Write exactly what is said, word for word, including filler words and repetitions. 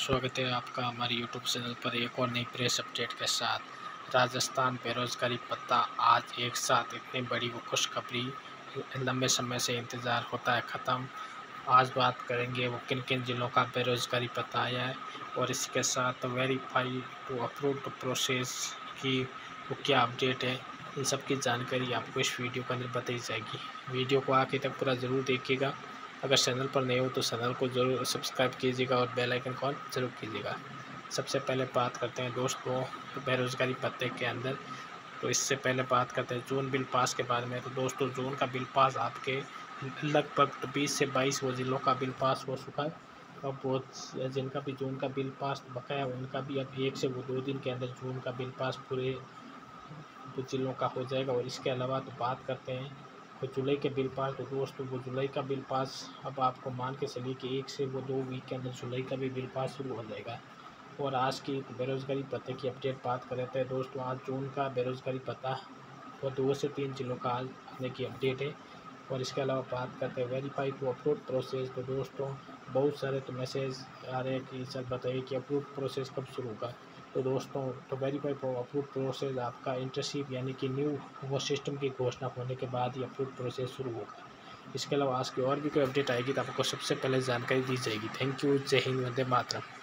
स्वागत है आपका हमारे यूट्यूब चैनल पर एक और नई प्रेस अपडेट के साथ। राजस्थान बेरोजगारी भत्ता आज एक साथ इतनी बड़ी वो खुशखबरी लंबे समय से इंतज़ार होता है ख़त्म। आज बात करेंगे वो किन किन जिलों का बेरोजगारी भत्ता आया है और इसके साथ वेरीफाई टू अप्रूव्ड प्रोसेस की वो क्या अपडेट है, इन सब की जानकारी आपको इस वीडियो के अंदर बताई जाएगी। वीडियो को आखिर तक पूरा ज़रूर देखिएगा। अगर चैनल पर नए हो तो चैनल को ज़रूर सब्सक्राइब कीजिएगा और बेल आइकन को ज़रूर कीजिएगा। सबसे पहले बात करते हैं दोस्तों बेरोज़गारी भत्ते के अंदर। तो इससे पहले बात करते हैं जून बिल पास के बारे में। तो दोस्तों जून का बिल पास आपके लगभग बीस से बाईस वो ज़िलों का बिल पास हो चुका है। अब वो जिनका भी जून का बिल पास बकाया उनका भी अब एक से वो दो दिन के अंदर जून का बिल पास पूरे ज़िलों का हो जाएगा। और इसके अलावा तो बात करते हैं तो जुलाई के बिल पास। तो दोस्तों वो जुलाई का बिल पास अब आपको मान के चलिए कि एक से वो दो वीक के अंदर जुलाई का भी बिल पास शुरू हो जाएगा। और आज की बेरोज़गारी भत्ते की अपडेट बात करते हैं दोस्तों। आज जून का बेरोज़गारी भत्ता वो दो से तीन जिलों का आज आने की अपडेट है। और इसके अलावा बात करते हैं वेरीफाई टू अप्रूव प्रोसेस। तो दोस्तों बहुत सारे तो मैसेज आ रहे हैं कि सर बताइए कि अप्रूव प्रोसेस कब शुरू होगा। तो दोस्तों तो वेरीफाई फॉर अप्रूव प्रोसेस आपका इंटर्नशिप यानी कि न्यू वो सिस्टम की घोषणा होने के बाद ही अप्रूव प्रोसेस शुरू होगा। इसके अलावा आज की और भी कोई अपडेट आएगी तो आपको सबसे पहले जानकारी दी जाएगी। Thank you. जय हिंद, वंदे मातरम।